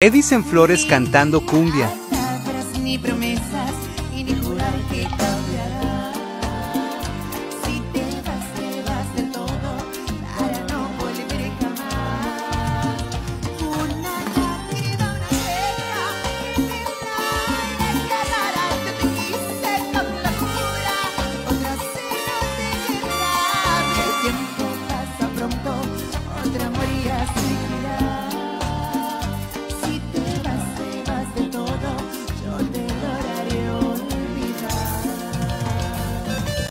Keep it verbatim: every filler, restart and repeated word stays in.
Edison Flores cantando cumbia. Ni promesas y ni jurar que todo